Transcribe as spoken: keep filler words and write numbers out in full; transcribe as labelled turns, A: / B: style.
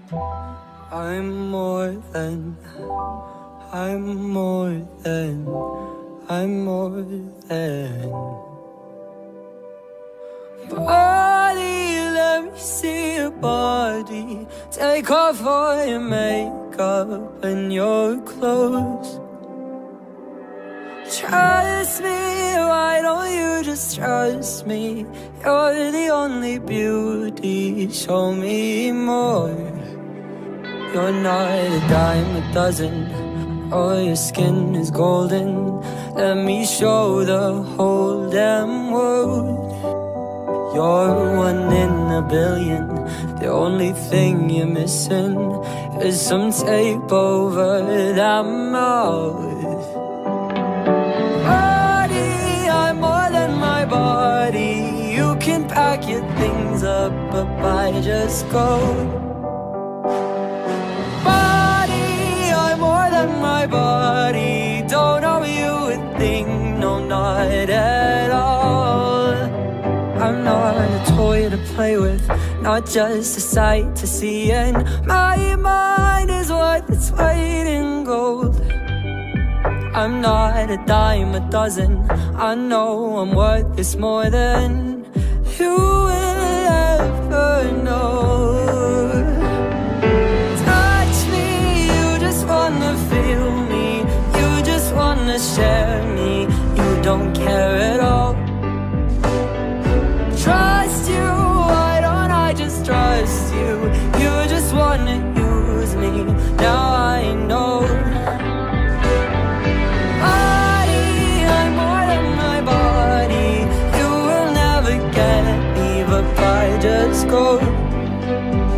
A: I'm more than, I'm more than, I'm more than. Body, let me see your body. Take off all your makeup and your clothes. Trust me, why don't you just trust me? You're the only beauty, show me more. You're not a dime a dozen, oh, your skin is golden. Let me show the whole damn world. You're one in a billion, the only thing you're missing is some tape over that mouth. Body, I'm more than my body. You can pack your things up, but I just go. My body, don't owe you a thing, no, not at all. I'm not a toy to play with, not just a sight to see, and my mind is worth its weight in gold. I'm not a dime a dozen, I know I'm worth this more than you will ever know. Feel me, you just wanna share me, you don't care at all. Trust you, why don't I just trust you? You just wanna use me, now I know. Body, I'm more than my body. You will never get me, but I just go.